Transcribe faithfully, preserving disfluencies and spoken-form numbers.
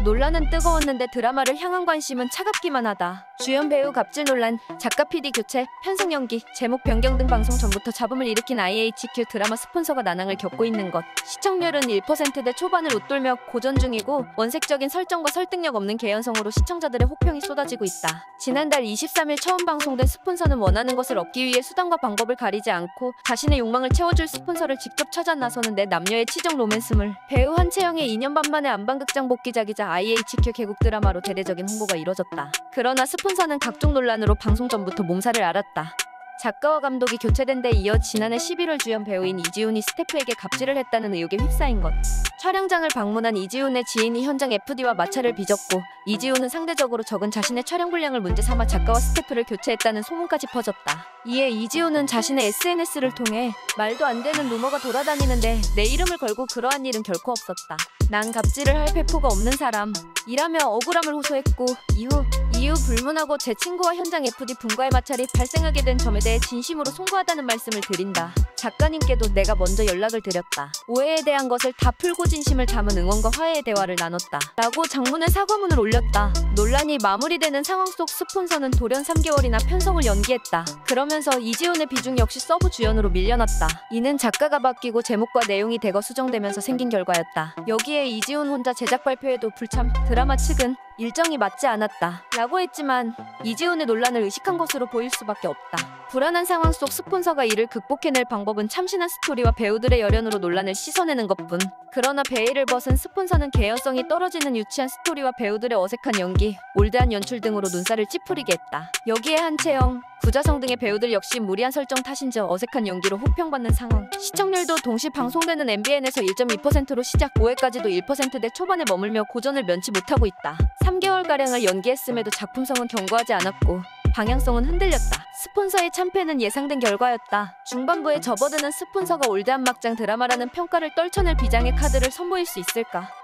논란은 뜨거웠는데 드라마를 향한 관심은 차갑기만 하다. 주연 배우 갑질 논란, 작가 피디 교체, 편성 연기, 제목 변경 등 방송 전부터 잡음을 일으킨 아이에이치큐 드라마 스폰서가 난항을 겪고 있는 것. 시청률은 일 퍼센트대 초반을 웃돌며 고전 중이고 원색적인 설정과 설득력 없는 개연성으로 시청자들의 혹평이 쏟아지고 있다. 지난달 이십삼일 처음 방송된 스폰서는 원하는 것을 얻기 위해 수단과 방법을 가리지 않고 자신의 욕망을 채워줄 스폰서를 직접 찾아 나서는데 남녀의 치정 로맨스물. 배우 한채영의 이 년 반 만에 안방극장 복귀작이자 아이에이치큐 개국 드라마로 대대적인 홍보가 이뤄졌다. 그러나 스폰서는 각종 논란으로 방송 전부터 몸살을 앓았다. 작가와 감독이 교체된 데 이어 지난해 십일월 주연 배우인 이지훈이 스태프에게 갑질을 했다는 의혹에 휩싸인 것. 촬영장을 방문한 이지훈의 지인이 현장 에프디와 마찰을 빚었고 이지훈은 상대적으로 적은 자신의 촬영 분량을 문제 삼아 작가와 스태프를 교체했다는 소문까지 퍼졌다. 이에 이지훈은 자신의 에스엔에스를 통해 말도 안 되는 루머가 돌아다니는데 내 이름을 걸고 그러한 일은 결코 없었다. 난 갑질을 할 배포가 없는 사람. 이라며 억울함을 호소했고 이후 이후 불문하고 제 친구와 현장 에프디 분과의 마찰이 발생하게 된 점에 대해 진심으로 송구하다는 말씀을 드린다. 작가님께도 내가 먼저 연락을 드렸다. 오해에 대한 것을 다 풀고 진심을 담은 응원과 화해의 대화를 나눴다. 라고 장문의 사과문을 올렸다. 논란이 마무리되는 상황 속 스폰서는 돌연 삼 개월이나 편성을 연기했다. 그러면서 이지훈의 비중 역시 서브 주연으로 밀려났다. 이는 작가가 바뀌고 제목과 내용이 대거 수정되면서 생긴 결과였다. 여기에 이지훈 혼자 제작 발표에도 불참 드라마 측은 일정이 맞지 않았다 라고 했지만 이지훈의 논란을 의식한 것으로 보일 수밖에 없다. 불안한 상황 속 스폰서가 이를 극복해낼 방법은 참신한 스토리와 배우들의 열연으로 논란을 씻어내는 것뿐. 그러나 베일을 벗은 스폰서는 개연성이 떨어지는 유치한 스토리와 배우들의 어색한 연기, 올드한 연출 등으로 눈살을 찌푸리게 했다. 여기에 한채영, 구자성 등의 배우들 역시 무리한 설정 탓인지 어색한 연기로 호평받는 상황. 시청률도 동시 방송되는 엠비엔에서 일 점 이 퍼센트로 시작, 오 회까지도 일 퍼센트대 초반에 머물며 고전을 면치 못하고 있다. 삼 개월가량을 연기했음에도 작품성은 견고하지 않았고 방향성은 흔들렸다. 스폰서의 참패는 예상된 결과였다. 중반부에 접어드는 스폰서가 올드한 막장 드라마라는 평가를 떨쳐낼 비장의 카드를 선보일 수 있을까?